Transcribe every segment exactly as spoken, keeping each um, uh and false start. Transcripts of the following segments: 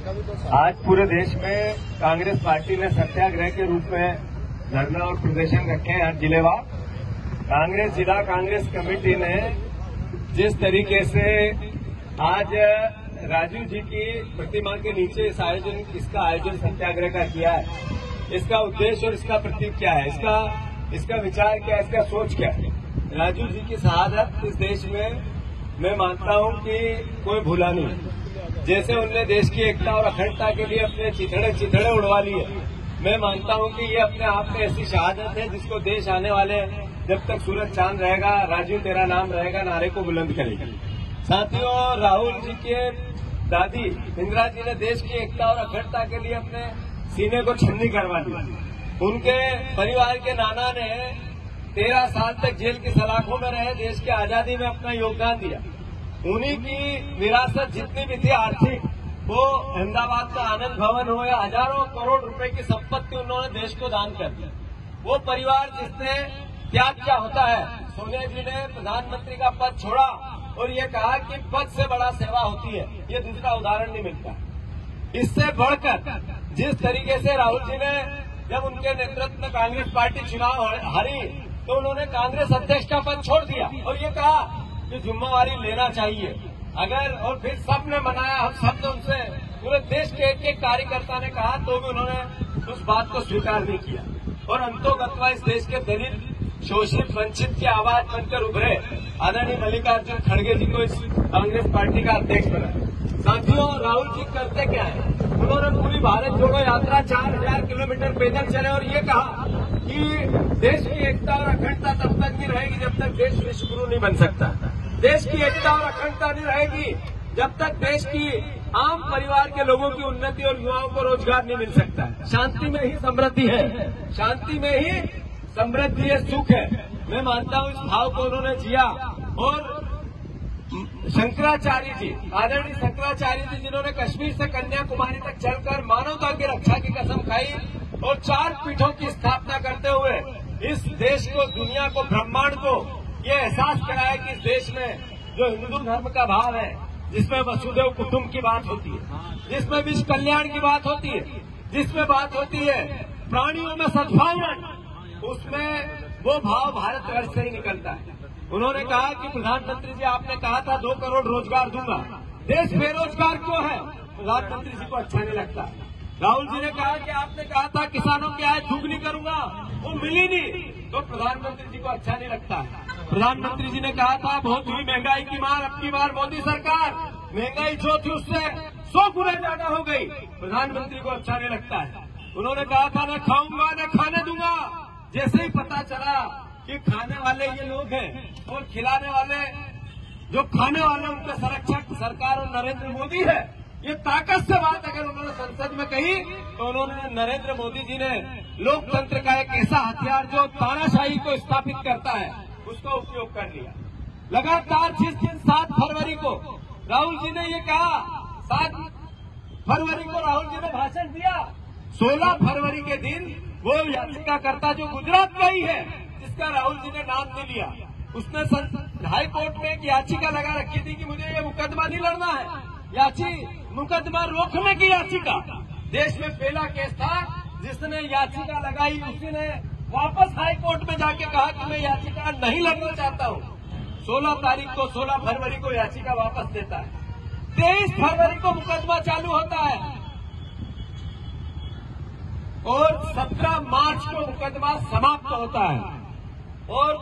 आज पूरे देश में कांग्रेस पार्टी ने सत्याग्रह के रूप में धरना और प्रदर्शन रखे हैं जिलेवार। कांग्रेस जिला कांग्रेस कमेटी ने जिस तरीके से आज राजीव जी की प्रतिमा के नीचे इस आयोजन इसका आयोजन सत्याग्रह का किया है, इसका उद्देश्य और इसका प्रतीक क्या है, इसका इसका विचार क्या है, इसका सोच क्या है। राजीव जी की शहादत इस देश में मैं मानता हूं कि कोई भूला नहीं। जैसे उनने देश की एकता और अखंडता के लिए अपने चिथड़े चिथड़े उड़वा लिए, मैं मानता हूं कि ये अपने आप में ऐसी शहादत है जिसको देश आने वाले जब तक सूरज चांद रहेगा, राजीव तेरा नाम रहेगा, नारे को बुलंद करेगा। साथियों, राहुल जी के दादी इंदिरा जी ने देश की एकता और अखंडता के लिए अपने सीने को छन्नी करवा दी। उनके परिवार के नाना ने तेरह साल तक जेल की सलाखों में रहे, देश की आजादी में अपना योगदान दिया। उन्हीं की विरासत जितनी भी थी आर्थिक, वो अहमदाबाद का आनंद भवन हो या हजारों करोड़ रुपए की संपत्ति उन्होंने देश को दान कर दी। वो परिवार जिसने त्याग क्या होता है, सोनिया जी ने प्रधानमंत्री का पद छोड़ा और ये कहा कि पद से बड़ा सेवा होती है, ये दूसरा उदाहरण नहीं मिलता। इससे बढ़कर जिस तरीके से राहुल जी ने जब उनके नेतृत्व में कांग्रेस पार्टी चुनाव हारी तो उन्होंने कांग्रेस अध्यक्ष का पद छोड़ दिया और ये कहा कि जिम्मेवारी लेना चाहिए अगर, और फिर सबने मनाया, हम सब ने उनसे, पूरे देश के एक एक कार्यकर्ता ने कहा तो भी उन्होंने उस बात को स्वीकार नहीं किया और अंतोगत्वा इस देश के दलित, शोषित, वंचित की आवाज बनकर उभरे आदरणीय मल्लिकार्जुन खड़गे जी को इस कांग्रेस पार्टी का अध्यक्ष बनाया। साथियों, राहुल जी करते क्या है, उन्होंने पूरी भारत जोड़ो यात्रा चार हजार किलोमीटर पैदल चले और ये कहा कि देश की एकता और अखंडता तब तक नहीं रहेगी जब तक देश विश्व गुरु नहीं बन सकता। देश की एकता और अखंडता नहीं रहेगी जब तक देश की आम परिवार के लोगों की उन्नति और युवाओं को रोजगार नहीं मिल सकता। शांति में ही समृद्धि है, शांति में ही समृद्धि है, सुख है। मैं मानता हूं इस भाव को उन्होंने जिया और शंकराचार्य जी, आदरणीय शंकराचार्य जी, जिन्होंने कश्मीर से कन्याकुमारी तक चलकर मानवता की रक्षा की कसम खाई और चार पीठों की स्थापना करते हुए इस देश को, दुनिया को, ब्रह्मांड को ये एहसास कराया कि इस देश में जो हिंदू धर्म का भाव है, जिसमें वसुदेव कुटुंब की बात होती है, जिसमें विश्व कल्याण की बात होती है, जिसमें बात होती है प्राणियों में सद्भावना, उसमें वो भाव भारतवर्ष से ही निकलता है। उन्होंने कहा कि प्रधानमंत्री जी, आपने कहा था दो करोड़ रोजगार दूंगा, देश बेरोजगार क्यों है? प्रधानमंत्री जी को अच्छा नहीं लगता। राहुल जी ने कहा कि आपने कहा था किसानों की आय दुगनी करूंगा, वो मिली नहीं, तो प्रधानमंत्री जी को अच्छा नहीं लगता। प्रधानमंत्री जी ने कहा था बहुत हुई महंगाई की मार, अब की बार मोदी सरकार, महंगाई जो थी उससे सौ गुना ज्यादा हो गई, प्रधानमंत्री को अच्छा नहीं लगता है। उन्होंने कहा था न खाऊंगा न खाने दूंगा, जैसे ही पता चला कि खाने वाले ये लोग हैं और खिलाने वाले, जो खाने वाले उनके संरक्षक सरकार और नरेंद्र मोदी है, ये ताकत से बात अगर उन्होंने संसद में कही तो उन्होंने, नरेंद्र मोदी जी ने लोकतंत्र का एक ऐसा हथियार जो तानाशाही को स्थापित करता है उसका उपयोग कर लिया। लगातार जिस दिन सात फरवरी को राहुल जी ने ये कहा, सात फरवरी को राहुल जी ने भाषण दिया, सोलह फरवरी के दिन वो याचिकाकर्ता जो गुजरात का ही है, जिसका राहुल जी ने नाम नहीं लिया, उसने हाई कोर्ट में एक याचिका लगा रखी थी कि मुझे ये मुकदमा नहीं लड़ना है, याची मुकदमा रोकने की याचिका। देश में पहला केस था जिसने याचिका लगाई, उसी ने वापस हाई कोर्ट में जाके कहा कि मैं याचिका नहीं लड़ना चाहता हूं। सोलह तारीख को, सोलह फरवरी को याचिका वापस देता है, तेईस फरवरी को मुकदमा चालू होता है और सत्रह मार्च को मुकदमा समाप्त होता है और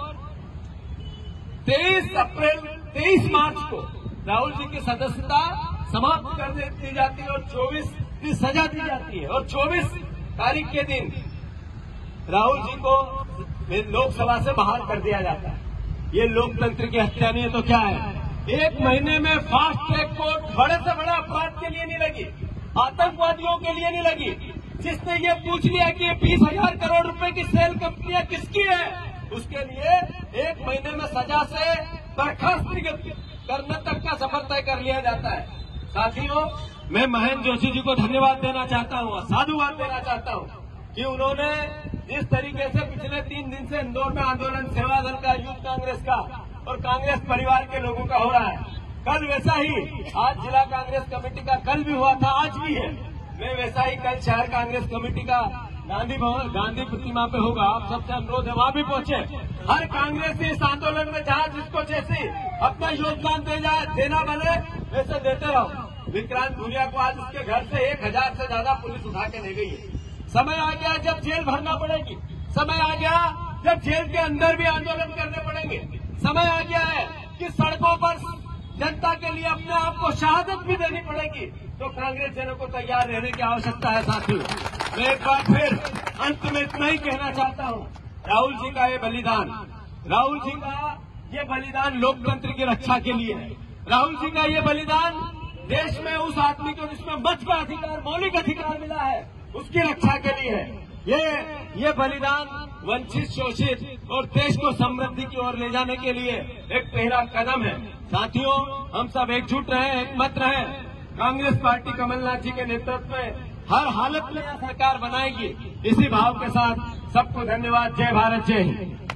तेईस अप्रैल तेईस मार्च को राहुल जी की सदस्यता समाप्त कर दी जाती है और चौबीस की सजा दी जाती है और चौबीस तारीख के दिन राहुल जी को लोकसभा से बाहर कर दिया जाता है। ये लोकतंत्र की हत्या नहीं है तो क्या है? एक महीने में फास्ट ट्रैक कोर्ट बड़े से बड़े अपराध के लिए नहीं लगी, आतंकवादियों के लिए नहीं लगी। जिसने ये पूछ लिया कि ये बीस हजार करोड़ रुपए की सेल कंपनियां किसकी है, उसके लिए एक महीने में सजा से बर्खास्त करने तक का सफर तय कर लिया जाता है। साथियों, मैं महेंद्र जोशी जी को धन्यवाद देना चाहता हूँ, साधुवाद देना चाहता हूँ कि उन्होंने जिस तरीके से पिछले तीन दिन से इंदौर में आंदोलन सेवा दल का, यूथ कांग्रेस का और कांग्रेस परिवार के लोगों का हो रहा है, कल वैसा ही आज जिला कांग्रेस कमेटी का कल भी हुआ था, आज भी है। मैं वैसा ही कल शहर कांग्रेस कमेटी का गांधी भवन गांधी प्रतिमा पे होगा। आप सबसे अनुरोध है वहां भी पहुंचे। हर कांग्रेस इस आंदोलन में जहां जिसको जैसे अपना योगदान दे जाए देना बने वैसे देते रहो। विक्रांत भूरिया को आज उसके घर से एक हजार से ज्यादा पुलिस उठा के ले गई है। समय आ गया जब जेल भरना पड़ेगी। समय आ गया जब जेल के अंदर भी आंदोलन करने पड़ेंगे। समय आ गया है कि सड़कों पर जनता के लिए अपने आप को शहादत भी देनी पड़ेगी। तो कांग्रेस जनों को तैयार रहने की आवश्यकता है। साथियों, मैं एक बार फिर अंत में इतना ही कहना चाहता हूं, राहुल जी का ये बलिदान, राहुल जी का ये बलिदान लोकतंत्र की रक्षा के लिए है। राहुल जी का ये बलिदान देश में उस आदमी को जिसमें मत का अधिकार, मौलिक अधिकार मिला है, उसकी रक्षा के लिए है। ये ये बलिदान वंचित, शोषित और देश को समृद्धि की ओर ले जाने के लिए एक पहला कदम है। साथियों, हम सब एकजुट रहे, एकमत रहे। कांग्रेस पार्टी कमलनाथ जी के नेतृत्व में हर हालत में यह सरकार बनाएगी। इसी भाव के साथ सबको धन्यवाद। जय भारत, जय हिंद।